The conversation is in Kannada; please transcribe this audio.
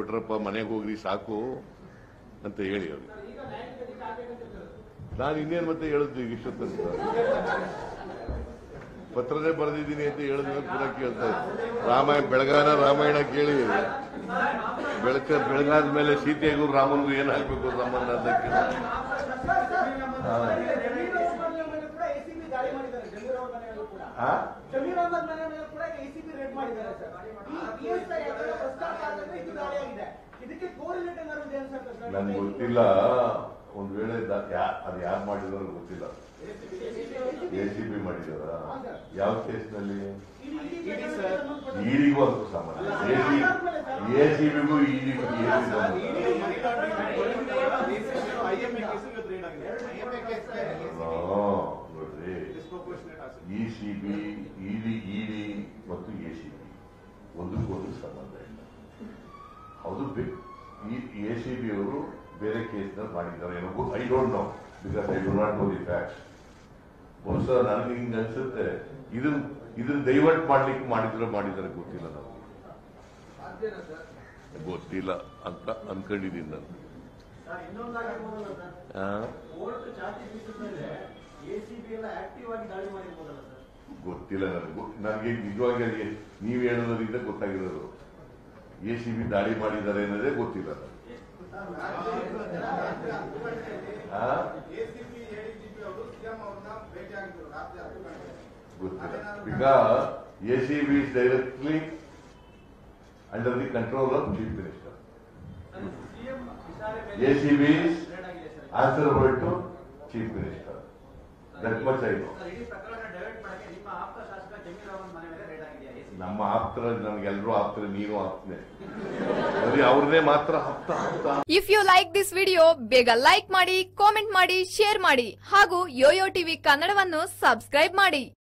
ಹೊರಟ್ರಪ್ಪ ಮನೆಗೆ ಹೋಗ್ರಿ ಸಾಕು ಅಂತ ಹೇಳಿ ಅವ್ರಿಗೆ. ನಾನು ಇನ್ನೇನು ಮತ್ತೆ ಹೇಳಿದ್ದು ಈಗ ಇಷ್ಟೊತ್ತಂತ ಪತ್ರನೇ ಬರೆದಿದ್ದೀನಿ ಅಂತ ಹೇಳಿದ್ಮೇಲೆ ಪುನಃ ಕೇಳ್ತಾ ಬೆಳಗಾನ ರಾಮಾಯಣ ಕೇಳಿ ಬೆಳಗಾದ ಮೇಲೆ ಸೀತೆಗೂ ರಾಮನಿಗೂ ಏನ್ ಹಾಕ್ಬೇಕು ಸಂಬಂಧ ಅದಕ್ಕೆ ನನ್ಗೆ ಗೊತ್ತಿಲ್ಲ. ಒಂದ್ ವೇಳೆ ಅದು ಯಾರು ಮಾಡಿದಾರ ಗೊತ್ತಿಲ್ಲ. ACB ಮಾಡಿದಾರ ಯಾವ ಕೇಸ್ನಲ್ಲಿ? ಈಡಿಗೂ ಅದಕ್ಕೂ ಸಂಬಂಧ. ACBಗೂ ಈಡಿಗೂ ನೋಡ್ರಿ, ECB, ಇಡಿ ಮತ್ತು ACB ಒಂದಕ್ಕೊಂದು ಸಂಬಂಧ ಇಲ್ಲ. ಹೌದು, ACB ಅವರು ಬೇರೆ ಕೇಸ್ನಲ್ಲಿ ಮಾಡಿದ್ದಾರೆ ಏನೋ, I don't know because I do not know the facts. ಬಹುಶಃ ನನಗೆ ಹಿಂಗ ಅನ್ಸುತ್ತೆ ಇದನ್ನ ಡೈವರ್ಟ್ ಮಾಡ್ಲಿಕ್ಕೆ ಮಾಡಿದ್ರೆ ಗೊತ್ತಿಲ್ಲ, ನಾವು ಗೊತ್ತಿಲ್ಲ ಅಂತ ಅನ್ಕೊಂಡಿದ್ದೀನಿ ನಾನು. ಗೊತ್ತಿಲ್ಲ ನನಗೆ ನಿಜವಾಗಿ ನೀವು ಹೇಳೋದ್ರಿಂದ ಗೊತ್ತಾಗಿರೋದು. ACB ದಾಳಿ ಮಾಡಿದ್ದಾರೆ ಅನ್ನೋದೇ ಗೊತ್ತಿಲ್ಲ. Because ACB is directly under the control of Chief Minister. ACB is answerable to Chief Minister. That much I know. ನಮ್ಮ ಆಪ್ತರ ನನಗೆಲ್ಲರೂ ಆಪ್ತರ, ನೀನು ಆಪ್ತನೆ, ಅವ್ರನ್ನೇ ಮಾತ್ರ ಆಪ್ತ. If you like this video ಬೇಗ ಲೈಕ್ ಮಾಡಿ, ಕಾಮೆಂಟ್ ಮಾಡಿ, ಶೇರ್ ಮಾಡಿ ಹಾಗೂ ಯೋಯೋ ಟಿವಿ ಕನ್ನಡವನ್ನು ಸಬ್ಸ್ಕ್ರೈಬ್ ಮಾಡಿ.